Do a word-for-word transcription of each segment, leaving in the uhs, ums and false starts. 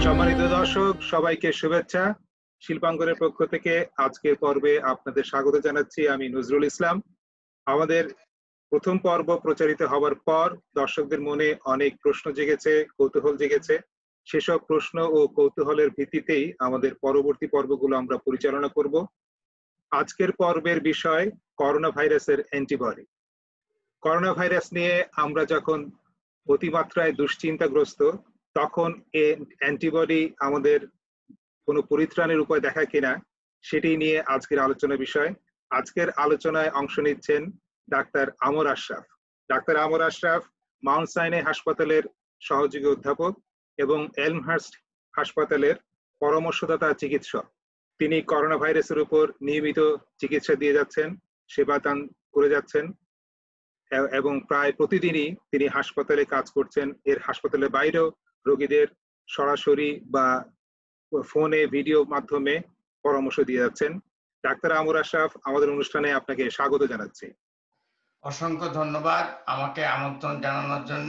সম্মানিত দর্শক, সবাইকে শুভেচ্ছা। শিল্পাঙ্গনের পক্ষ থেকে আজকের পর্বে আপনাদের স্বাগত জানাচ্ছি আমি নজরুল ইসলাম। আমাদের প্রথম পর্ব প্রচারিত হবার পর দর্শকদের মনে অনেক প্রশ্ন জেগেছে, কৌতূহল জেগেছে। সেসব প্রশ্ন ও কৌতূহলের ভিত্তিতেই আমাদের পরবর্তী পর্বগুলো আমরা পরিচালনা করব। আজকের পর্বের বিষয় করোনা ভাইরাসের অ্যান্টিবডি। করোনা ভাইরাস নিয়ে আমরা যখন অতিমাত্রায় দুশ্চিন্তাগ্রস্ত, তখন এই অ্যান্টিবডি আমাদের কোনো পরিত্রাণের উপায় দেখায় কিনা সেটি নিয়ে আজকের আলোচনার বিষয়। আজকের আলোচনায় অংশ নিচ্ছেন ডাক্তার আমর আশরাফ। ডাক্তার আমর আশরাফ মাউন্ট সাইনাই হাসপাতালের সহযোগী অধ্যাপক এবং এলমহার্স্ট হাসপাতালের পরামর্শদাতা চিকিৎসক। তিনি করোনা ভাইরাসের উপর নিয়মিত চিকিৎসা দিয়ে যাচ্ছেন, সেবা দান করে যাচ্ছেন এবং প্রায় প্রতিদিনই তিনি হাসপাতালে কাজ করছেন। এর হাসপাতালের বাইরেও রোগীদের সরাসরি বা ফোনে ভিডিও মাধ্যমে পরামর্শ দিয়ে যাচ্ছেন। ডাক্তার আমর আশরাফ, আমাদের অনুষ্ঠানে আপনাকে স্বাগত জানাচ্ছি। অসংখ্য ধন্যবাদ আমাকে আমন্ত্রণ জানানোর জন্য।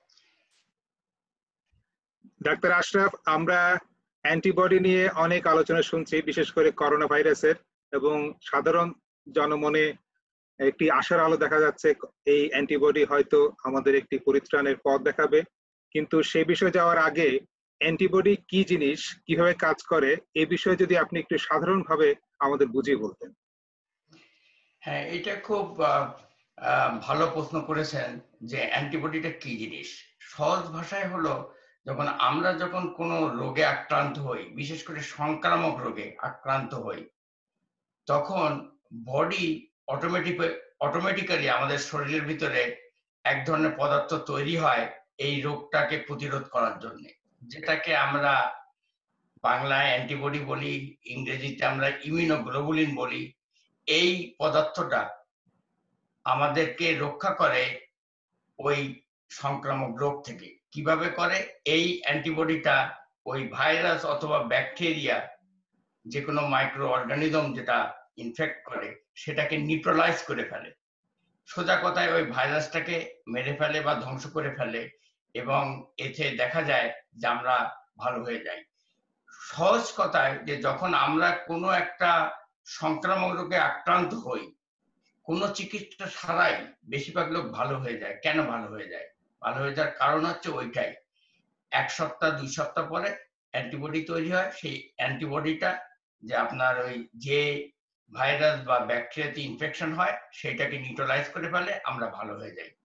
ডাক্তার আশরাফ, আমরা অ্যান্টিবডি নিয়ে অনেক আলোচনা শুনছি, বিশেষ করে করোনা ভাইরাসের, এবং সাধারণ জনমনে একটি আশার আলো দেখা যাচ্ছে এই অ্যান্টিবডি হয়তো আমাদের একটি পরিত্রাণের পথ দেখাবে। কিন্তু সে বিষয়ে যাওয়ার আগে অ্যান্টিবডি কি জিনিস, কিভাবে কাজ করে, এই বিষয়ে যদি আপনি একটু সাধারণভাবে আমাদের বুঝিয়ে বলতেন। হ্যাঁ, এটা খুব ভালো প্রশ্ন করেছেন যে অ্যান্টিবডিটা কি জিনিস। সহজ ভাষায় হলো, যখন আমরা যখন কোনো রোগে আক্রান্ত হই, বিশেষ করে সংক্রামক রোগে আক্রান্ত হই, তখন বডি অটোমেটিক অটোমেটিক্যালি আমাদের শরীরের ভিতরে এক ধরনের পদার্থ তৈরি হয় এই রোগটাকে প্রতিরোধ করার জন্য, যেটাকে আমরা বাংলায় অ্যান্টিবডি বলি, ইংরেজিতে আমরা ইমিউনোগ্লোবুলিন বলি। এই পদার্থটা আমাদেরকে রক্ষা করে ওই সংক্রামক রোগ থেকে। কিভাবে করে? এই অ্যান্টিবডিটা ওই ভাইরাস অথবা ব্যাকটেরিয়া, যে কোনো মাইক্রো অর্গানিজম যেটা ইনফেক্ট করে, সেটাকে নিউট্রালাইজ করে ফেলে। সোজা কথায় ওই ভাইরাসটাকে মেরে ফেলে বা ধ্বংস করে ফেলে, এবং এতে দেখা যায় যে আমরা ভালো হয়ে যাই। সহজ কথায়, যে যখন আমরা কোনো একটা সংক্রামক রোগে আক্রান্ত হই, কোনো চিকিৎসা ছাড়াই বেশিরভাগ লোক ভালো হয়ে যায়। কেন ভালো হয়ে যায়? ভালো হয়ে যাওয়ার কারণ হচ্ছে ওইটাই, এক সপ্তাহ দুই সপ্তাহ পরে অ্যান্টিবডি তৈরি হয়। সেই অ্যান্টিবডিটা যে আপনার ওই যে ভাইরাস বা ব্যাকটেরিয়াতে ইনফেকশন হয় সেটাকে নিউট্রালাইজ করে ফেলে, আমরা ভালো হয়ে যাই।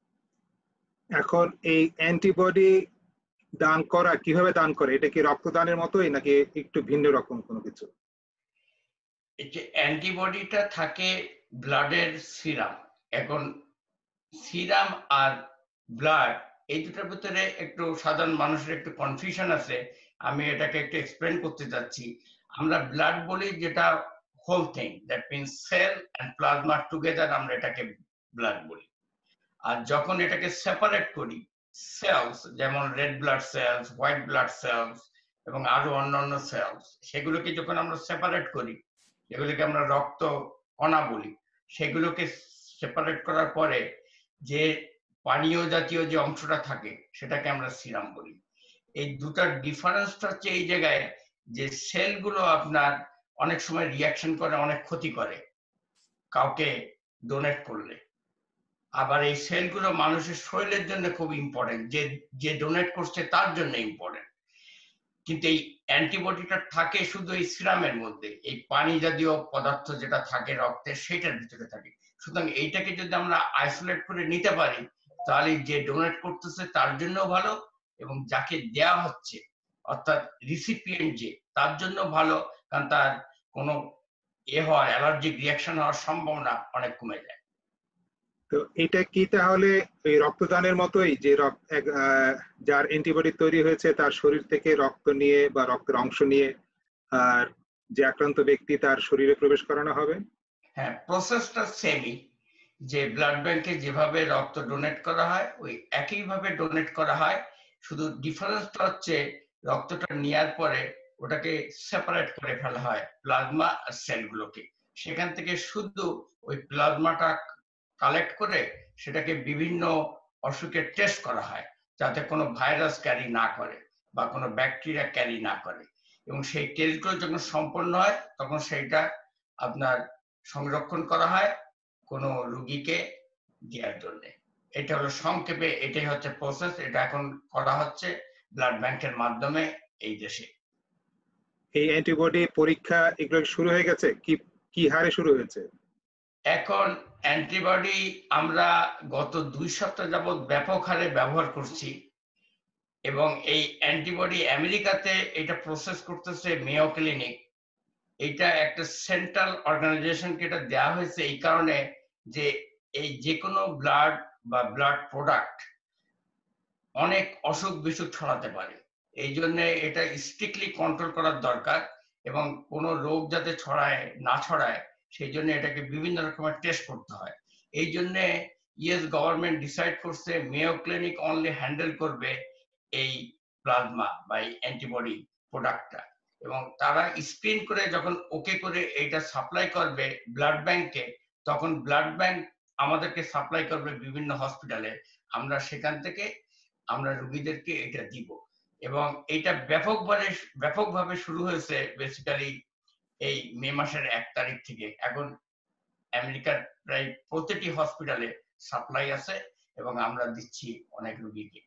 এখন এই অ্যান্টিবডি দান করা, কিভাবে দান করে? এটা কি রক্তদানের মতোই নাকি একটু ভিন্ন রকম কোনো কিছু? এই যে অ্যান্টিবডিটা থাকে ব্লাডের সিরাম। এখন সিরাম আর ব্লাড, এই দুটোর ভিতরে একটু সাধারণ মানুষের একটু কনফিউশন আছে। আমি এটাকে একটু এক্সপ্লেন করতে যাচ্ছি। আমরা ব্লাড বলি যেটা whole thing, that means cell and plasma together, আমরা এটাকে ব্লাড বলি। আর যখন এটাকে সেপারেট করি, সেলস যেমন red blood cells, white blood cells এবং আরো অন্যান্য সেলস, সেগুলোকে যখন আমরা সেপারেট করি, যেগুলোকে আমরা রক্ত কণা বলি, সেগুলোকে সেপারেট করার পরে যে পানীয় জাতীয় যে অংশটা থাকে সেটাকে আমরা সিরাম বলি। এই দুটার ডিফারেন্সটা হচ্ছে এই জায়গায় যে সেলগুলো আপনার অনেক সময় রিয়াকশন করে, অনেক ক্ষতি করে কাউকে ডোনেট করলে। আবার এই সেলগুলো মানুষের শরীরের জন্য খুব ইম্পর্টেন্ট, যে যে ডোনেট করছে তার জন্য ইম্পর্টেন্ট। কিন্তু এই অ্যান্টিবডিটা থাকে শুধু এই সিরামের মধ্যে, এই পানি জাতীয় পদার্থ যেটা থাকে রক্তে, সেটার ভিতরে থাকে। সুতরাং এইটাকে যদি আমরা আইসোলেট করে নিতে পারি, তাহলে যে ডোনেট করতেছে তার জন্য ভালো, এবং যাকে দেয়া হচ্ছে অর্থাৎ রিসিপিয়েন্ট যে, তার জন্য ভালো, কারণ তার কোনো এ হয় অ্যালার্জিক রিয়াকশন হওয়ার সম্ভাবনা অনেক কমে যায়। তো এটা কি তাহলে এই রক্তদানের মতোই, যে যার অ্যান্টিবডি তৈরি হয়েছে তার শরীর থেকে রক্ত নিয়ে বা রক্তের অংশ নিয়ে আর যে আক্রান্ত ব্যক্তি তার শরীরে প্রবেশ করানো হবে? হ্যাঁ, প্রসেসটা সেমই। যে ব্লাড ব্যাংকে যেভাবে রক্ত ডোনেট করা হয়, ওই একইভাবে ডোনেট করা হয়। শুধু ডিফারেন্সটা হচ্ছে রক্তটা নেওয়ার পরে ওটাকে সেপারেট করে ফেলা হয় প্লাজমা আর সেলগুলোকে। সেখান থেকে শুধু ওই প্লাজমাটা কালেক্ট করে সেটাকে বিভিন্ন অসুখের টেস্ট করা হয়, যাতে কোনো ভাইরাস ক্যারি না করে। বা কোনো ব্যাকটেরিয়া ক্যারি না করে। এবং সেই টেস্টগুলো যখন সম্পন্ন হয় তখন সেইটা আপনার সংরক্ষণ করা হয় কোনো রোগীকে দেওয়ার জন্য। এটা হলো সংক্ষেপে এটাই হচ্ছে প্রসেস। এটা এখন করা হচ্ছে ব্লাড ব্যাংকের মাধ্যমে এই দেশে। এই অ্যান্টিবডি পরীক্ষা এগুলো শুরু হয়ে গেছে? কি কি হারে শুরু হয়েছে? এখন অ্যান্টিবডি আমরা গত দুই সপ্তাহ যাবৎ ব্যাপক হারে ব্যবহার করছি এবং এই অ্যান্টিবডি আমেরিকাতে এটা প্রসেস করতেছে মেয়ো ক্লিনিক। এটা একটা সেন্ট্রাল অর্গানাইজেশনকে এটা দেওয়া হয়েছে এই কারণে যে এই যে কোনো ব্লাড বা ব্লাড প্রোডাক্ট অনেক অসুখ বিসুখ ছড়াতে পারে। এই জন্য এটা স্ট্রিক্টলি কন্ট্রোল করার দরকার এবং কোনো রোগ যাতে ছড়ায় না ছড়ায় সেই জন্য এটাকে বিভিন্ন রকমের টেস্ট করতে হয়। এই জন্য ইউএস গভর্নমেন্ট ডিসাইড করছে মেয়ো ক্লিনিক অনলি হ্যান্ডেল করবে এই প্লাজমা বা এই অ্যান্টিবডি প্রোডাক্টটা এবং তারা স্ক্রিন করে যখন ওকে করে এটা সাপ্লাই করবে ব্লাড ব্যাংকে, তখন ব্লাড ব্যাংক আমাদেরকে সাপ্লাই করবে বিভিন্ন হসপিটালে। আমরা সেখান থেকে আমরা রোগীদেরকে এটা দিব এবং এটা ব্যাপকভাবে ব্যাপকভাবে শুরু হয়েছে বেসিক্যালি এই মে মাসের এক তারিখ থেকে। এখন আমেরিকার প্রায় প্রতিটি হসপিটালে সাপ্লাই আছে এবং আমরা দিচ্ছি অনেক রোগীকে।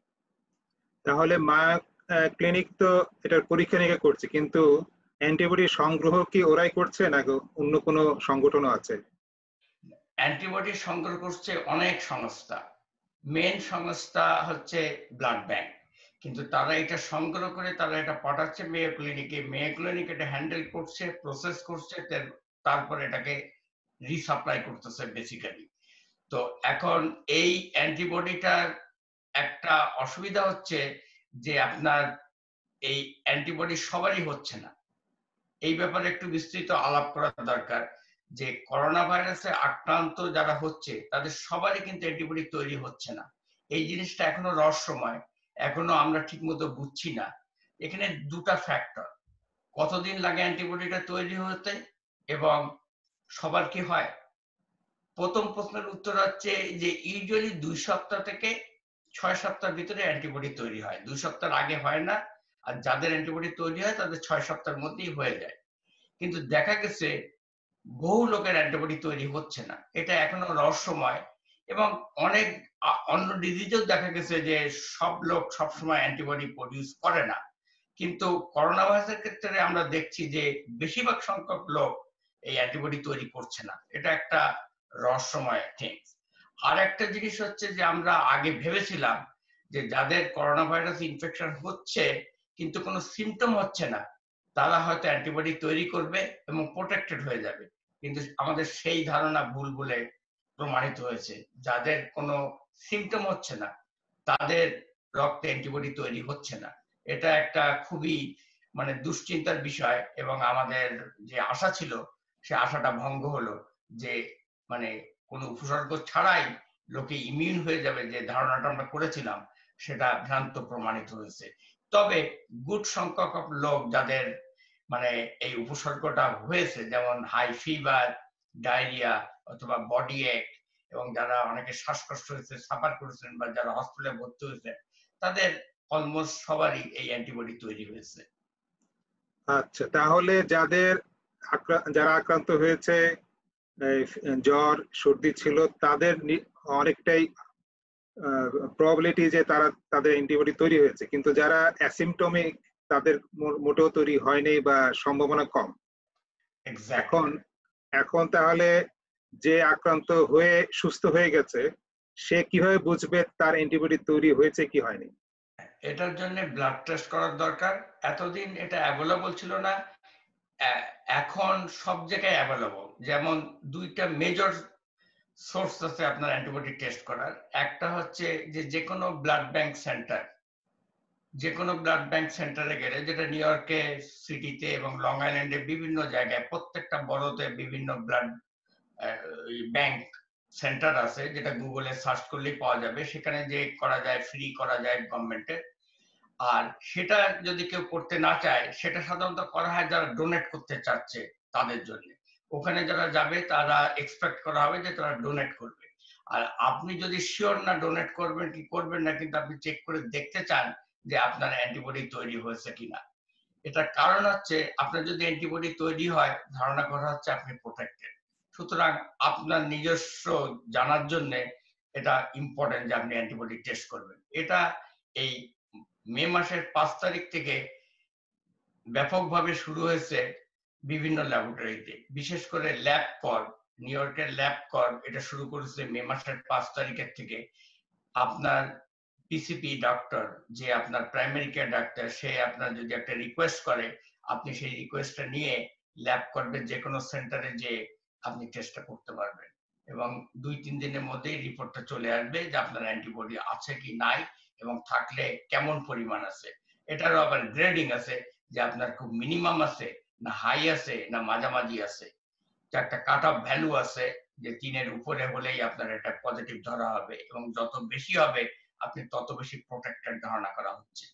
তাহলে মা ক্লিনিক তো এটার পরীক্ষা নিরীক্ষা করছে, কিন্তু অ্যান্টিবডি সংগ্রহ কি ওরাই করছে নাকি অন্য কোনো সংগঠনও আছে? অ্যান্টিবডি সংগ্রহ করছে অনেক সংস্থা। মেন সংস্থা হচ্ছে ব্লাড ব্যাংক, কিন্তু তারা এটা সংগ্রহ করে তারা এটা পাঠাচ্ছে মেয়ো ক্লিনিকে। মেয়ো ক্লিনিক এটা হ্যান্ডেল করছে, প্রসেস করছে, তারপর এটাকে রিসাপ্লাই করতেছে বেসিক্যালি। তো এখন এই অ্যান্টিবডিটার একটা অসুবিধা হচ্ছে যে আপনার এই অ্যান্টিবডি সবারই হচ্ছে না। এই ব্যাপারে একটু বিস্তৃত আলাপ করা দরকার যে করোনা ভাইরাসে আক্রান্ত যারা হচ্ছে তাদের সবারই কিন্তু অ্যান্টিবডি তৈরি হচ্ছে না। এই জিনিসটা এখনো রহস্যময়, এখনো আমরা ঠিকমতো বুঝছি না। এখানে দুটা ফ্যাক্টর, কতদিন লাগে অ্যান্টিবডিটা তৈরি হতে এবং সবার কি হয়। প্রথম প্রশ্নের উত্তর হচ্ছে যে ইউজুয়ালি দুই সপ্তাহ থেকে ছয় সপ্তাহের ভিতরে অ্যান্টিবডি তৈরি হয়, দুই সপ্তাহের আগে হয় না। আর যাদের অ্যান্টিবডি তৈরি হয় তাদের ছয় সপ্তাহের মধ্যেই হয়ে যায়। কিন্তু দেখা গেছে বহু লোকের অ্যান্টিবডি তৈরি হচ্ছে না, এটা এখনো রহস্যময়। এবং অনেক অন্য ডিজিজেও দেখা গেছে যে সব লোক সবসময় অ্যান্টিবডি প্রডিউস করে না, কিন্তু করোনা ভাইরাসের ক্ষেত্রে আমরা দেখছি যে বেশিরভাগ সংখ্যক লোক এই অ্যান্টিবডি তৈরি করছে না। এটা একটা রহস্যময় থিংস। আর একটা জিনিস হচ্ছে যে আমরা আগে ভেবেছিলাম যে যাদের করোনা ভাইরাস ইনফেকশন হচ্ছে কিন্তু কোনো সিমটম হচ্ছে না তারা হয়তো অ্যান্টিবডি তৈরি করবে এবং প্রোটেক্টেড হয়ে যাবে, কিন্তু আমাদের সেই ধারণা ভুল বলে প্রমাণিত হয়েছে। যাদের কোনো সিমটম হচ্ছে না তাদের রক্তে অ্যান্টিবডি তৈরি হচ্ছে না। এটা একটা খুবই মানে দুশ্চিন্তার বিষয় এবং আমাদের যে আশা ছিল সে আশাটা ভঙ্গ হলো যে মানে কোনো উপসর্গ ছাড়াই লোকে ইমিউন হয়ে যাবে, যে ধারণাটা আমরা করেছিলাম সেটা ভ্রান্ত প্রমাণিত হয়েছে। তবে গুড সংখ্যক লোক যাদের মানে এই উপসর্গটা হয়েছে, যেমন হাই ফিভার, ডায়রিয়া অথবা বডি এক, এবং যারা অনেকে শ্বাসকষ্ট হয়েছে, সাফার করেছেন বা যারা হসপিটালে ভর্তি হয়েছে তাদের অলমোস্ট সবারই এই অ্যান্টিবডি তৈরি হয়েছে। আচ্ছা, তাহলে যাদের যারা আক্রান্ত হয়েছে জ্বর সর্দি ছিল তাদের অনেকটাই প্রবাবিলিটি যে তারা তাদের অ্যান্টিবডি তৈরি হয়েছে, কিন্তু যারা অ্যাসিম্পটমিক তাদের মোটেও তৈরি হয়নি বা সম্ভাবনা কম। এখন এখন তাহলে যে আক্রান্ত হয়ে সুস্থ হয়ে গেছে সে কিভাবে বুঝবে তার অ্যান্টিবডি তৈরি হয়েছে কি হয়নি? এটার জন্য ব্লাড টেস্ট করার দরকার। এতদিন এটা অ্যাভেলেবল ছিল না, এখন সব জায়গায় অ্যাভেলেবল। যেমন দুইটা মেজর সোর্স আছে আপনার অ্যান্টিবডি টেস্ট করার। একটা হচ্ছে যে যে কোনো ব্লাড ব্যাংক সেন্টার, যে কোনো ব্লাড ব্যাংক সেন্টারে গেলে, যেটা নিউ ইয়র্কে সিটিতে এবং লং আইল্যান্ডে বিভিন্ন জায়গায় প্রত্যেকটা বড়তে বিভিন্ন ব্লাড ব্যাংক সেন্টার আছে, যেটা গুগলে সার্চ করলেই পাওয়া যাবে। সেখানে যে করা যায়, ফ্রি করা যায় গভর্নমেন্টের। আর সেটা যদি কেউ করতে না চায় সেটা সাধারণত করা হয় যারা ডোনেট করতে চাচ্ছে তাদের জন্য। ওখানে যারা যাবে তারা এক্সপেক্ট করা হবে যে তারা ডোনেট করবে। আর আপনি যদি শিওর না ডোনেট করবেন কি করবেন না, কিন্তু আপনি চেক করে দেখতে চান যে আপনার অ্যান্টিবডি তৈরি হয়েছে কিনা। এটার কারণ হচ্ছে আপনার যদি অ্যান্টিবডি তৈরি হয়, ধারণা করা হচ্ছে আপনি প্রোটেক্টেড। সুতরাং আপনার নিজস্ব জানার জন্য এটা ইম্পর্টেন্ট যে আপনি অ্যান্টিবডি টেস্ট করবেন। এটা এই মে মাসের পাঁচ তারিখ থেকে ব্যাপকভাবে শুরু হয়েছে বিভিন্ন ল্যাবরেটরিতে, বিশেষ করে ল্যাব কর্প, নিউ ইয়র্কের ল্যাব কর্প এটা শুরু করেছে মে মাসের পাঁচ তারিখের থেকে। আপনার পিসিপি ডক্টর, যে আপনার প্রাইমারি কেয়ার ডাক্তার, সে আপনার যদি একটা রিকোয়েস্ট করে, আপনি সেই রিকোয়েস্টটা নিয়ে ল্যাব কর্পের যে কোনো সেন্টারে যে আপনি টেস্টটা করতে পারবেন এবং দুই তিন দিনের মধ্যেই রিপোর্টটা চলে আসবে যে আপনার অ্যান্টিবডি আছে কি নাই এবং থাকলে কেমন পরিমাণ আছে। এটারও আবার গ্রেডিং আছে যে আপনার খুব মিনিমাম আছে না হাই আছে না মাঝামাঝি আছে, যে একটা কাট অফ ভ্যালু আছে যে তিনের উপরে হলেই আপনার এটা পজিটিভ ধরা হবে এবং যত বেশি হবে আপনি তত বেশি প্রোটেক্টেড ধারণা করা হচ্ছে।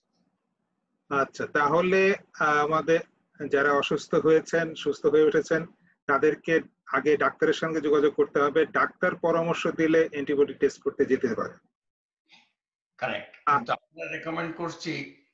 আচ্ছা, তাহলে আমাদের যারা অসুস্থ হয়েছেন, সুস্থ হয়ে উঠেছেন, তাদেরকে আগে ডাক্তারের সঙ্গে যোগাযোগ করতে হবে, ডাক্তার পরামর্শ দিলে অ্যান্টিবডি টেস্ট করতে যেতে পারে। কারেক্ট, কিন্তু আমরা রেকমেন্ড করছি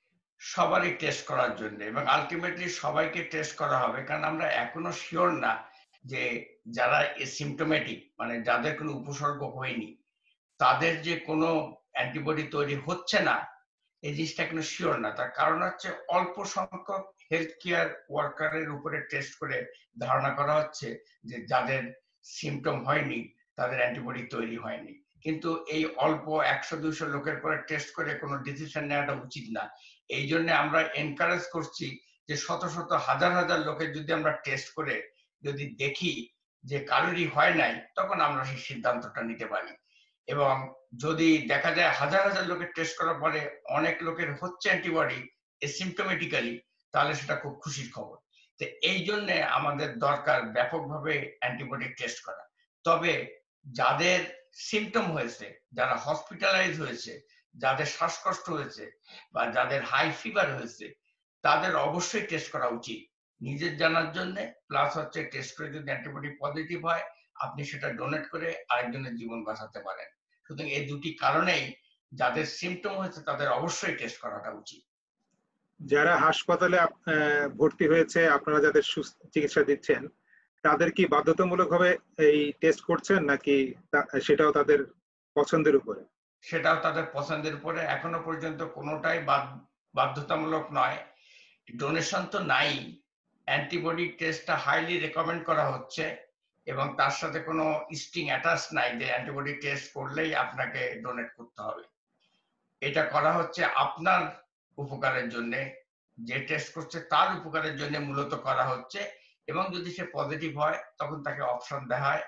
সবারই টেস্ট করার জন্য এবং আলটিমেটলি সবাইকে টেস্ট করা হবে, কারণ আমরা এখনো শিওর না যে যারা সিমটোমেটিক মানে যাদের কোনো উপসর্গ হয়নি তাদের যে কোনো অ্যান্টিবডি তৈরি হচ্ছে না এই জিনিসটা এখনো শিওর না। তার কারণ হচ্ছে অল্প সংখ্যক হেলথ কেয়ার ওয়ার্কারের উপরে টেস্ট করে ধারণা করা হচ্ছে যে যাদের সিমটম হয়নি তাদের অ্যান্টিবডি তৈরি হয়নি। কিন্তু এই অল্প একশো দুইশো লোকের পরে টেস্ট করে কোনো ডিসিশন নেওয়াটা উচিত না। এই জন্য আমরা এনকারেজ করছি যে শত শত হাজার হাজার লোকের যদি আমরা টেস্ট করে যদি দেখি যে কারোরই হয় নাই, তখন আমরা সেই সিদ্ধান্তটা নিতে পারি। এবং যদি দেখা যায় হাজার হাজার লোকের টেস্ট করার পরে অনেক লোকের হচ্ছে অ্যান্টিবডি এসিমটোমেটিক্যালি, তাহলে সেটা খুব খুশির খবর। তো এই জন্য আমাদের দরকার ব্যাপকভাবে অ্যান্টিবডি টেস্ট করা। তবে যাদের সিমটম হয়েছে, যারা হসপিটালাইজ হয়েছে, যাদের শ্বাসকষ্ট হয়েছে বা যাদের হাই ফিভার হয়েছে, তাদের অবশ্যই টেস্ট করা উচিত নিজের জানার জন্য, প্লাস হচ্ছে টেস্ট করে যদি অ্যান্টিবডি পজিটিভ হয় আপনি সেটা ডোনেট করে আরেকজনের জীবন বাঁচাতে পারেন। সুতরাং এই দুটি কারণেই যাদের সিমটম হয়েছে তাদের অবশ্যই টেস্ট করাটা উচিত। যারা হাসপাতালে ভর্তি হয়েছে, আপনারা যাদের চিকিৎসা দিচ্ছেন, তাদের কি বাধ্যতামূলকভাবে এই টেস্ট করছেন নাকি সেটাও তাদের পছন্দের উপরে? সেটাও তাদের পছন্দের উপরে। এখনো পর্যন্ত কোনোটাই বাধ্যতামূলক নয়। ডোনেশন তো নাই, অ্যান্টিবডি টেস্টটা হাইলি রেকমেন্ড করা হচ্ছে এবং তার সাথে কোনো স্ট্রিং অ্যাটাচ নাই যে অ্যান্টিবডি টেস্ট করলেই আপনাকে ডোনেট করতে হবে। এটা করা হচ্ছে আপনার উপকারের জন্য, যে টেস্ট করছে তার উপকারের জন্য মূলত করা হচ্ছে এবং যদি সে পজিটিভ হয় তখন তাকে অপশন দেওয়া হয়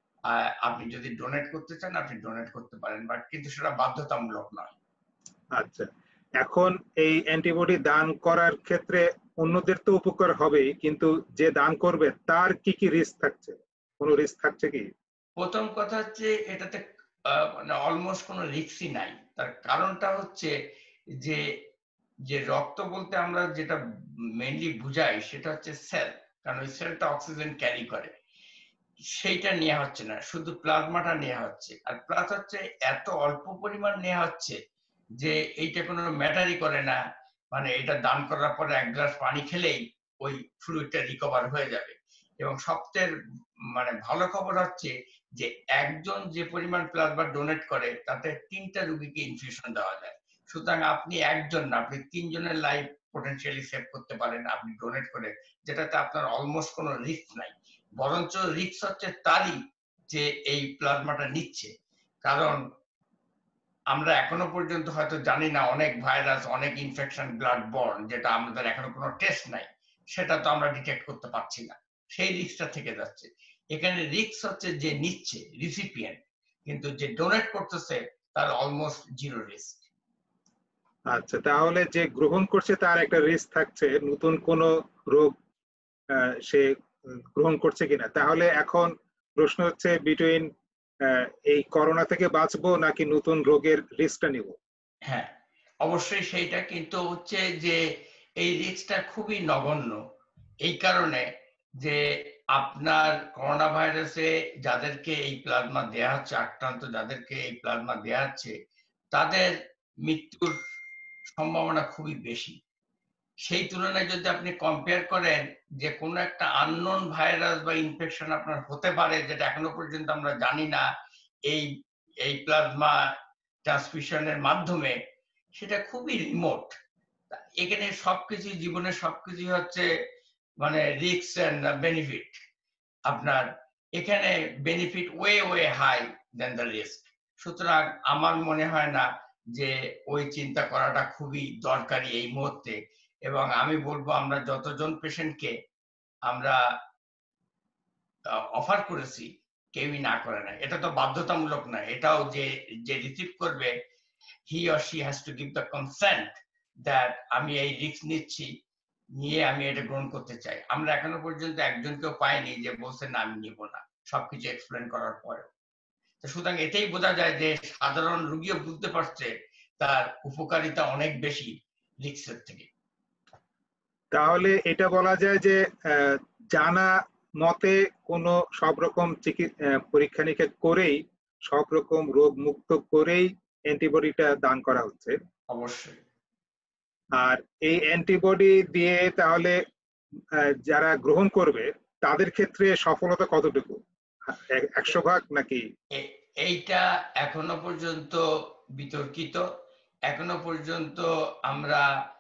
আপনি যদি ডোনেট করতে চান আপনি ডোনেট করতে পারেন, বাট কিন্তু সেটা বাধ্যতামূলক নয়। আচ্ছা, এখন এই অ্যান্টিবডি দান করার ক্ষেত্রে অন্যদের তো উপকার হবেই, কিন্তু যে দান করবে তার কি কি রিস্ক থাকছে? কোনো রিস্ক থাকছে কি? প্রথম কথা হচ্ছে এটাতে মানে অলমোস্ট কোনো রিস্কই নাই। তার কারণটা হচ্ছে যে যে রক্ত বলতে আমরা যেটা মেইনলি বুঝাই সেটা হচ্ছে সেল, কারণ ওই সেলটা অক্সিজেন ক্যারি করে, সেইটা নেওয়া হচ্ছে না, শুধু প্লাজমাটা নেওয়া হচ্ছে। আর প্লাস হচ্ছে এত অল্প পরিমাণ নেওয়া হচ্ছে যে এইটা কোনো ম্যাটারই করে না, মানে এটা দান করার পরে এক গ্লাস পানি খেলেই ওই ফ্লুইডটা রিকভার হয়ে যাবে। এবং সবচেয়ে মানে ভালো খবর হচ্ছে যে একজন যে পরিমাণ প্লাজমা ডোনেট করে তাতে তিনটা রোগীকে ইনফিউশন দেওয়া যায়। সুতরাং আপনি একজন না, আপনি তিনজনের লাইফ পটেনশিয়ালি সেভ করতে পারেন আপনি ডোনেট করে, যেটাতে আপনার অলমোস্ট কোনো রিস্ক নাই। বরঞ্চ রিস্ক হচ্ছে তারই যে এই প্লাজমাটা নিচ্ছে, কারণ আমরা এখনো পর্যন্ত হয়তো জানি না অনেক ভাইরাস, অনেক ইনফেকশন ব্লাড বর্ন, যেটা আমাদের এখনো কোনো টেস্ট নাই, সেটা তো আমরা ডিটেক্ট করতে পারছি না, সেই রিস্কটা থেকে যাচ্ছে। এখানে রিস্ক হচ্ছে যে নিচ্ছে রিসিপিয়েন্ট, কিন্তু যে ডোনেট করতেছে তার অলমোস্ট জিরো রিস্ক। আচ্ছা, তাহলে যে গ্রহণ করছে তার একটা রিস্ক থাকছে নতুন কোন রোগ সে গ্রহণ করছে কিনা। তাহলে এখন প্রশ্ন হচ্ছে বিটুইন এই করোনা থেকে বাঁচবো নাকি নতুন রোগের রিস্কটা নিব? হ্যাঁ, অবশ্যই সেইটা, কিন্তু হচ্ছে যে এই রিস্কটা খুবই নগণ্য, এই কারণে যে আপনার করোনা ভাইরাসে যাদেরকে এই প্লাজমা দেয়া হচ্ছে, আক্রান্ত যাদেরকে এই প্লাজমা দেয়া হচ্ছে, তাদের মৃত্যুর সম্ভাবনা খুবই বেশি। সেই তুলনায় যদি আপনি কম্পেয়ার করেন যে কোনো একটা আননোন ভাইরাস বা ইনফেকশন আপনার হতে পারে, যেটা এখনো পর্যন্ত আমরা জানি না এই এই প্লাজমা ট্রান্সমিশনের মাধ্যমে, সেটা খুবই রিমোট। এখানে সবকিছু জীবনের সবকিছু হচ্ছে মানে রিস্ক এন্ড বেনিফিট। আপনার এখানে benefit way way high than the risk. সুতরাং আমার মনে হয় না যে ওই চিন্তা করাটা খুবই দরকারি এই মুহূর্তে। এবং আমি বলবো আমরা যতজন পেশেন্টকে আমরা অফার করেছি কেউই না করে না। এটা তো বাধ্যতামূলক না, এটাও যে যে রিসিভ করবে he or she has to give the consent that আমি এই রিস্ক নিচ্ছি, নিয়ে আমি এটা গ্রহণ করতে চাই। আমরা এখনো পর্যন্ত একজনকেও পাইনি যে বলছে না আমি নিব না, সবকিছু এক্সপ্লেন করার পরে। সুতরাং এটাই বোঝা যায় যে সাধারণ রোগীও বুঝতে পারছে তার উপকারিতা অনেক বেশি রিস্কের থেকে। তাহলে এটা বলা যায় যে জানা মতে কোনো সব রকম পরীক্ষা নিরীক্ষা করেই সব রকম রোগ মুক্ত করেই অ্যান্টিবডিটা দান করা হচ্ছে। অবশ্যই। আর এই অ্যান্টিবডি দিয়ে তাহলে যারা গ্রহণ করবে তাদের ক্ষেত্রে সফলতা কতটুকু, একশো ভাগ নাকি? এইটা এখনো পর্যন্ত বিতর্কিত। এখনো পর্যন্ত আমরা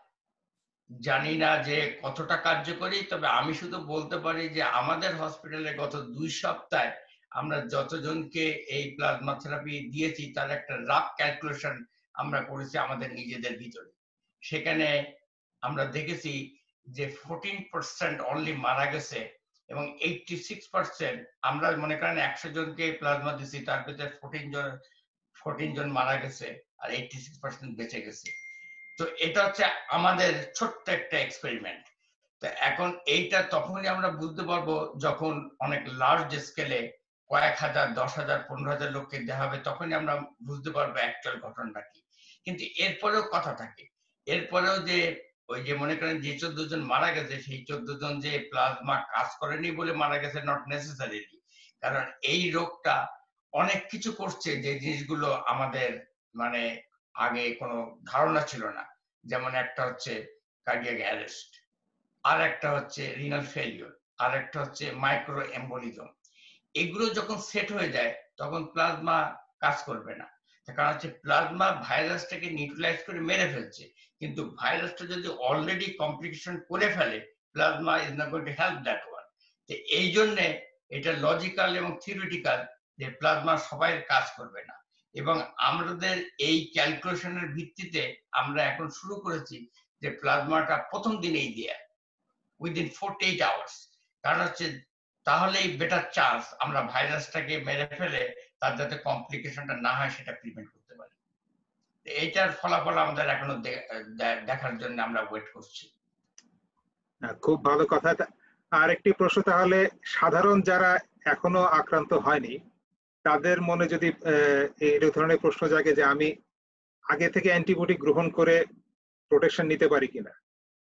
জানি না যে কতটা কার্যকরী। তবে আমি শুধু বলতে পারি যে আমাদের হসপিটালে গত দুই সপ্তাহে আমরা যতজনকে এই প্লাজমা থেরাপি দিয়েছি তার একটা রাফ ক্যালকুলেশন আমরা করেছি আমাদের নিজেদের ভিতরে। সেখানে আমরা দেখেছি যে চোদ্দ পার্সেন্ট অনলি মারা গেছে এবং छियासी পার্সেন্ট আমরা মনে করেন একশো জনকে প্লাজমা দিছি, তার ভিতরে চৌদ্দ জন চৌদ্দ জন মারা গেছে আর छियासी পার্সেন্ট বেঁচে গেছে। তো এটা হচ্ছে আমাদের ছোট্ট একটা এক্সপেরিমেন্ট। তো এখন এইটা তখনই আমরা বুঝতে পারবো যখন অনেক লার্জ স্কেলে কয়েক হাজার, দশ হাজার, পনেরো হাজার লোককে দেওয়া হবে, তখনই আমরা বুঝতে পারবো অ্যাকচুয়াল ঘটনাটা কি। কিন্তু এরপরেও কথা থাকে, এরপরেও যে ওই যে মনে করেন যে চোদ্দ জন মারা গেছে, সেই চোদ্দ জন যে প্লাজমা কাজ করেনি বলে মারা গেছে নট নেসেসারিলি। কারণ এই রোগটা অনেক কিছু করছে যে জিনিসগুলো আমাদের মানে আগে কোনো ধারণা ছিল না। যেমন একটা হচ্ছে কার্ডিয়াক অ্যারেস্ট, আর একটা হচ্ছে রিনাল ফেলিওর, আর একটা হচ্ছে মাইক্রো এম্বোলিজম। এগুলো যখন সেট হয়ে যায় তখন প্লাজমা কাজ করবে না। কারণ হচ্ছে প্লাজমা ভাইরাসটাকে নিউট্রালাইজ করে মেরে ফেলছে, কিন্তু ভাইরাসটা যদি অলরেডি কমপ্লিকেশন করে ফেলে plasma is not going to help that one. তো এই জন্য এটা লজিক্যাল এবং থিওরিটিক্যাল যে প্লাজমা সবাই কাজ করবে না। এবং আমাদের এই ক্যালকুলেশনের ভিত্তিতে আমরা এখন শুরু করেছি যে প্লাজমাটা প্রথম দিনেই দেয়া উইদিন ফোর্টি এইট আওয়ার্স। কারণ হচ্ছে তাহলেই বেটার চান্স আমরা ভাইরাসটাকে মেরে ফেলে তার যাতে কমপ্লিকেশনটা না হয় সেটা প্রিভেন্ট করতে পারি। এইটার ফলাফল আমাদের এখনো দেখার জন্য আমরা ওয়েট করছি। খুব ভালো কথা। আর একটি প্রশ্ন, তাহলে সাধারণ যারা এখনো আক্রান্ত হয়নি তাদের মনে যদি এই ধরনের প্রশ্ন জাগে যে আমি আগে থেকে অ্যান্টিবডি গ্রহণ করে প্রোটেকশন নিতে পারি কিনা?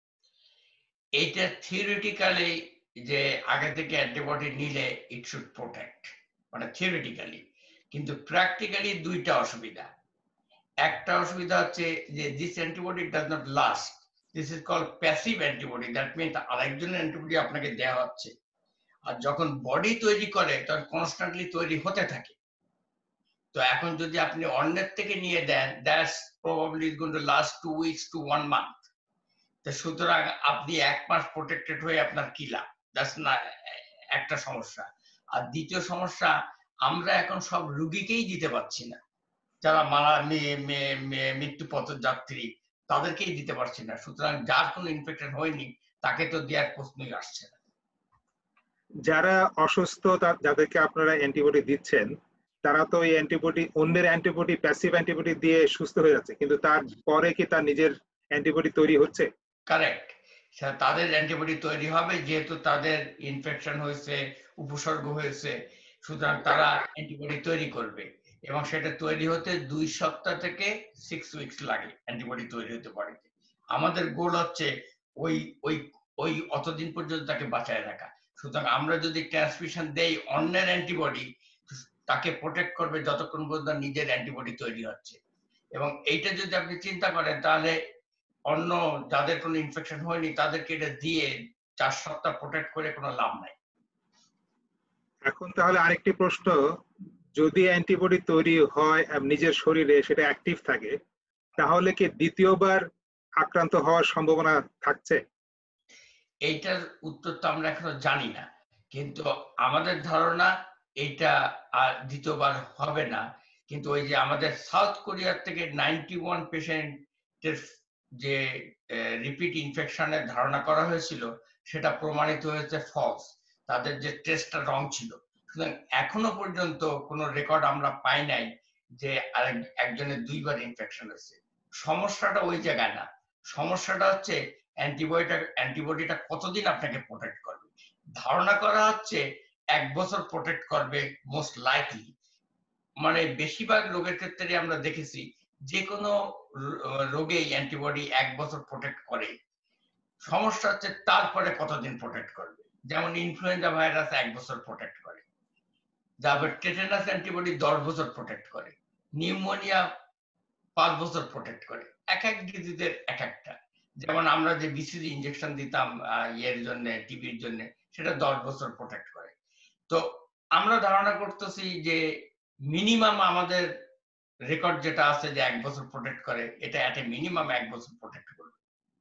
এইটা থিওরিটিক্যালি যে আগে থেকে অ্যান্টিবডি নিলে ইট শুড প্রোটেক্ট, মানে থিওরিটিক্যালি। কিন্তু প্র্যাকটিক্যালি দুইটা অসুবিধা। একটা অসুবিধা হচ্ছে যে this antibody does not last, this is called passive antibody. That means আরেকজনের অ্যান্টিবডি আপনাকে দেওয়া হচ্ছে, আর যখন বডি তৈরি করে তখন কনস্ট্যান্টলি তৈরি হতে থাকে। তো এখন যদি আপনি অন্যের থেকে নিয়ে দেন, that's probably is going to last two weeks to one month. তো সুতরাং আপনি এক মাস প্রোটেক্টেড হয়ে আপনার কি লাভ? দ্যাটস না একটা সমস্যা। আর দ্বিতীয় সমস্যা, আমরা এখন সব রোগীকেই দিতে পারছি না। যারা মারা মৃত্যু পথযাত্রী তাদেরকেই দিতে পারছি না। সুতরাং যার কোনো ইনফেকশন হয়নি তাকে তো দেওয়ার প্রশ্নই আসছে না। যারা অসুস্থ যাদেরকে আপনারা অ্যান্টিবডি দিচ্ছেন তারা তো এই অ্যান্টিবডি অন্যের অ্যান্টিবডি প্যাসিভ অ্যান্টিবডি দিয়ে সুস্থ হয়ে যাচ্ছে, কিন্তু তারপরে কি তার নিজের অ্যান্টিবডি তৈরি হচ্ছে? কারেক্ট, তাদের অ্যান্টিবডি তৈরি হবে যেহেতু তাদের ইনফেকশন হয়েছে, উপসর্গ হয়েছে, সুতরাং তারা অ্যান্টিবডি তৈরি করবে এবং সেটা তৈরি হতে দুই সপ্তাহ থেকে সিক্স উইকস লাগে অ্যান্টিবডি তৈরি হতে পারে। আমাদের গোল হচ্ছে ওই ওই ওই অতদিন পর্যন্ত তাকে বাঁচায় রাখা। সুতরাং আমরা যদি ট্রান্সমিশন দেই অন্যের অ্যান্টিবডি, তাকে প্রোটেক্ট করবে যতক্ষণ পর্যন্ত নিজের অ্যান্টিবডি তৈরি হচ্ছে। এবং এইটা যদি আপনি চিন্তা করেন তাহলে অন্য যাদের কোনো ইনফেকশন হয়নি তাদেরকে এটা দিয়ে চার সপ্তাহ প্রোটেক্ট করে কোনো লাভ নাই। এখন তাহলে আরেকটি প্রশ্ন, যদি অ্যান্টিবডি তৈরি হয় নিজের শরীরে, সেটা অ্যাক্টিভ থাকে, তাহলে কি দ্বিতীয়বার আক্রান্ত হওয়ার সম্ভাবনা থাকছে? এইটার উত্তর তো আমরা এখনো জানি না, কিন্তু আমাদের ধারণা এটা আর দ্বিতীয়বার হবে না। কিন্তু ওই যে আমাদের সাউথ কোরিয়ার থেকে নাইনটি ওয়ান পেশেন্টের যে রিপিট ইনফেকশনের ধারণা করা হয়েছিল সেটা প্রমাণিত হয়েছে ফলস, তাদের যে টেস্টটা রং ছিল। সুতরাং এখনো পর্যন্ত কোনো রেকর্ড আমরা পাই নাই যে আরেক একজনের দুইবার ইনফেকশন হয়েছে। সমস্যাটা ওই জায়গায় না, সমস্যাটা হচ্ছে অ্যান্টিবডিটা অ্যান্টিবডিটা কতদিন আপনাকে প্রোটেক্ট করবে। ধারণা করা হচ্ছে এক বছর প্রোটেক্ট করবে মোস্ট লাইকলি। মানে বেশিরভাগ রোগের ক্ষেত্রে আমরা দেখেছি যে কোনো রোগেই অ্যান্টিবডি এক বছর প্রোটেক্ট করে। সমস্যা হচ্ছে তারপরে কতদিন প্রোটেক্ট করবে। যেমন ইনফ্লুয়েঞ্জা ভাইরাস এক বছর প্রোটেক্ট করে, তারপর টেটানাস অ্যান্টিবডি দশ বছর প্রোটেক্ট করে, নিউমোনিয়া পাঁচ বছর প্রোটেক্ট করে। এক এক ডিজিজের এক একটা। যেমন আমরা যে বিসিজি ইনজেকশন দিতাম ইয়ের জন্য, টিবির জন্য, সেটা দশ বছর প্রোটেক্ট করে। তো আমরা ধারণা করতেছি যে মিনিমাম আমাদের রেকর্ড যেটা আছে যে এক বছর প্রোটেক্ট করে, এটা এট এ মিনিমাম এক বছর প্রোটেক্ট করবে।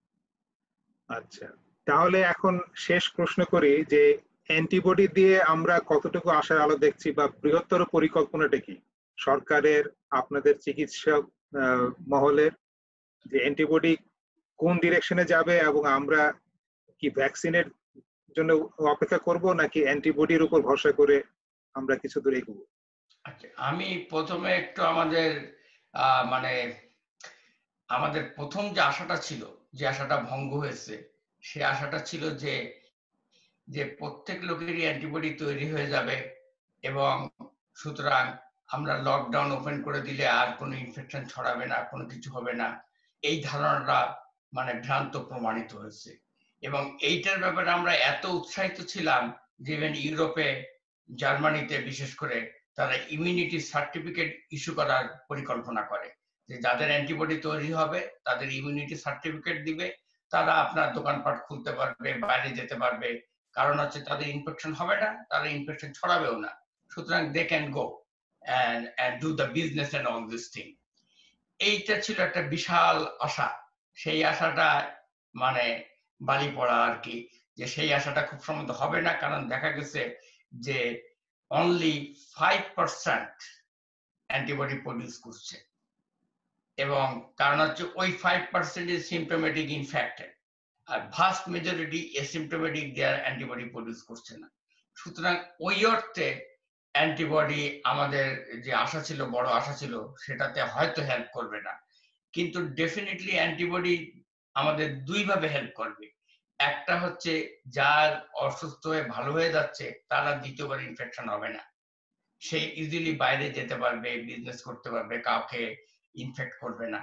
আচ্ছা, তাহলে এখন শেষ প্রশ্ন করি যে অ্যান্টিবডি দিয়ে আমরা কতটুকু আশার আলো দেখছি, বা বৃহত্তর পরিকল্পনাটা কি সরকারের, আপনাদের চিকিৎসক মহলের, যে অ্যান্টিবডি কোন ডিরেকশনে যাবে, এবং আমরা কি ভ্যাকসিনের জন্য অপেক্ষা করব নাকি অ্যান্টিবডির উপর ভরসা করে আমরা কিছু দূর এগোবো? আচ্ছা, আমি প্রথমে একটু আমাদের মানে আমাদের প্রথম যে আশাটা ছিল, যে আশাটা ভঙ্গ হয়েছে, সে আশাটা ছিল যে যে প্রত্যেক লোকেরই অ্যান্টিবডি তৈরি হয়ে যাবে এবং সুতরাং আমরা লকডাউন ওপেন করে দিলে আর কোনো ইনফেকশন ছড়াবে না, কোনো কিছু হবে না। এই ধারণাটা মানে ভ্রান্ত প্রমাণিত হয়েছে। এবং এইটার ব্যাপারে আমরা এত উৎসাহিত ছিলাম যে ইভেন ইউরোপে, জার্মানিতে বিশেষ করে তারা ইমিউনিটি সার্টিফিকেট ইস্যু করার পরিকল্পনা করে, যে যাদের অ্যান্টিবডি তৈরি হবে তাদের ইমিউনিটি সার্টিফিকেট দিবে, তারা আপনার দোকানপাট খুলতে পারবে, বাইরে যেতে পারবে। কারণ হচ্ছে তাদের ইনফেকশন হবে না, তারা ইনফেকশন ছড়াবেও না। সুতরাং they can go and and do the business and all this thing. এইটা ছিল একটা বিশাল আশা। সেই আশাটা মানে বালি পড়া আর কি, যে সেই আশাটা খুব সম্ভবত হবে না, কারণ দেখা গেছে যে only five percent antibody produce করছে, এবং কারণ হচ্ছে ওই five percent is symptomatic infected, আর vast majority asymptomatic their antibody produce করছে না। সুতরাং ওই অর্থে অ্যান্টিবডি আমাদের যে আশা ছিল, বড় আশা ছিল, সেটাতে হয়তো হেল্প করবে না, কিন্তু ডেফিনেটলি অ্যান্টিবডি আমাদের দুইভাবে হেল্প করবে। একটা হচ্ছে যার অসুস্থ হয়ে ভালো হয়ে যাচ্ছে তারা দ্বিতীয়বার ইনফেকশন হবে না, সে ইজিলি বাইরে যেতে পারবে, বিজনেস করতে পারবে, কাউকে ইনফেক্ট করবে না।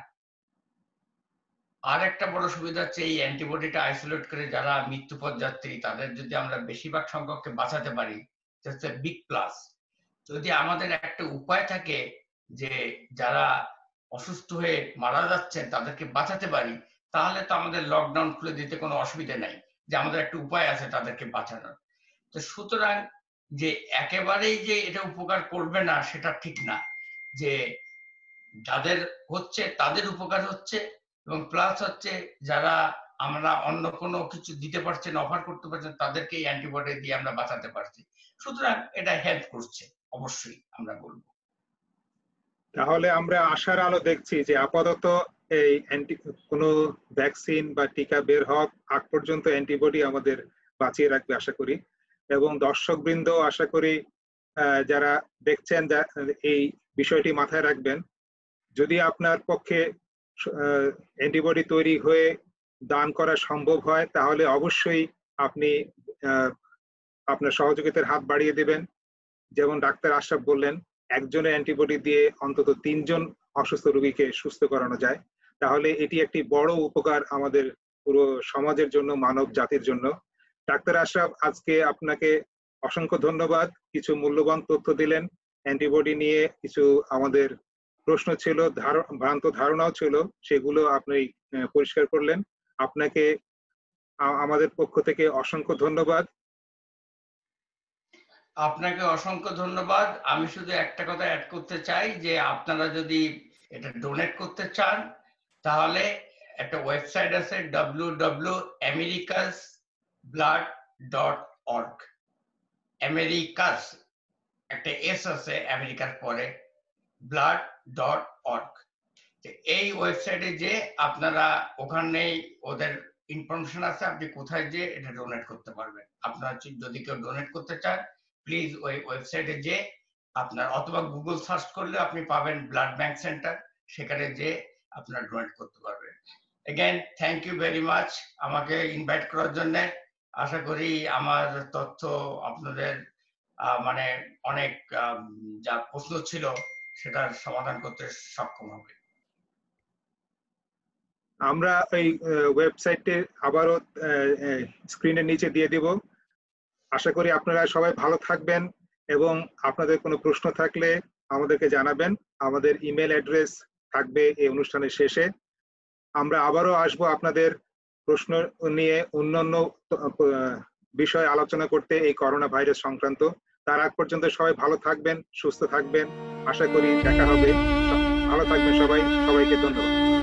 আর একটা বড় সুবিধা হচ্ছে এই অ্যান্টিবডিটা আইসোলেট করে যারা মৃত্যুপথ যাত্রী তাদের যদি আমরা বেশিরভাগ সংখ্যককে বাঁচাতে পারি, দ্যাটস এ বিগ প্লাস। যদি আমাদের একটা উপায় থাকে যে যারা অসুস্থ হয়ে মারা যাচ্ছেন তাদেরকে বাঁচাতে পারি, তাহলে তো আমাদের লকডাউন খুলে দিতে কোনো অসুবিধা নাই, যে আমাদের একটা উপায় আছে তাদেরকে বাঁচানোর। তো সুতরাং যে একেবারেই যে এটা উপকার করবে না সেটা ঠিক না, যে যাদের হচ্ছে তাদের উপকার হচ্ছে, এবং প্লাস হচ্ছে যারা আমরা অন্য কোনো কিছু দিতে পারছেন, অফার করতে পারছেন, তাদেরকে এই অ্যান্টিবডি দিয়ে আমরা বাঁচাতে পারছি। সুতরাং এটা হেল্প করছে, অবশ্যই আমরা বলবো। তাহলে আমরা আশার আলো দেখছি যে আপাতত এই অ্যান্টি কোনো ভ্যাকসিন বা টিকা বের হওয়ার আগ পর্যন্ত অ্যান্টিবডি আমাদের বাঁচিয়ে রাখবে আশা করি। এবং দর্শকবৃন্দ আশা করি যারা দেখছেন এই বিষয়টি মাথায় রাখবেন, যদি আপনার পক্ষে অ্যান্টিবডি তৈরি হয়ে দান করা সম্ভব হয় তাহলে অবশ্যই আপনি আপনার সহযোগিতার হাত বাড়িয়ে দেবেন। যেমন ডাক্তার আশরাফ বললেন, একজনের অ্যান্টিবডি দিয়ে অন্তত তিনজন অসুস্থ রোগীকে সুস্থ করানো যায়, তাহলে এটি একটি বড় উপকার আমাদের পুরো সমাজের জন্য, মানব জাতির জন্য। ডাক্তার আশরাফ, আজকে আপনাকে অসংখ্য ধন্যবাদ, কিছু মূল্যবান তথ্য দিলেন, অ্যান্টিবডি নিয়ে কিছু আমাদের প্রশ্ন ছিল, ভ্রান্ত ধারণাও ছিল, সেগুলো আপনি পরিষ্কার করলেন। আপনাকে আমাদের পক্ষ থেকে অসংখ্য ধন্যবাদ। আপনাকে অসংখ্য ধন্যবাদ। আমি শুধু একটা কথা অ্যাড করতে চাই যে আপনারা যদি এটা ডোনেট করতে চান তাহলে একটা ওয়েবসাইট আছে W W W dot Americas blood dot org. Americas একটা এস আছে আমেরিকার পরে, ব্লাড ডট অর্গ। এই ওয়েবসাইটে যে আপনারা ওখানে ওদের ইনফরমেশন আছে, আপনি কোথায় যে এটা ডোনেট করতে পারবেন। আপনারা যদি কেউ ডোনেট করতে চান প্লিজ ওই ওয়েবসাইটে যে আপনার, অথবা গুগল সার্চ করলে আপনি পাবেন ব্লাড ব্যাংক সেন্টার, সেখানে যে আপনারা ডোনেট করতে পারবেন। Again thank you very much আমাকে ইনভাইট করার জন্য। আশা করি আমার তথ্য আপনাদের মানে অনেক যা প্রশ্ন ছিল সেটার সমাধান করতে সক্ষম হবে। আমরা এই ওয়েবসাইটে আবারও স্ক্রিনের নিচে দিয়ে দিব। আশা করি আপনারা সবাই ভালো থাকবেন এবং আপনাদের কোনো প্রশ্ন থাকলে আমাদেরকে জানাবেন। আমাদের ইমেল অ্যাড্রেস থাকবে এই অনুষ্ঠানের শেষে। আমরা আবারও আসবো আপনাদের প্রশ্ন নিয়ে অন্যান্য বিষয় আলোচনা করতে এই করোনা ভাইরাস সংক্রান্ত। তার আগ পর্যন্ত সবাই ভালো থাকবেন, সুস্থ থাকবেন। আশা করি দেখা হবে। ভালো থাকবেন সবাই। সবাইকে ধন্যবাদ।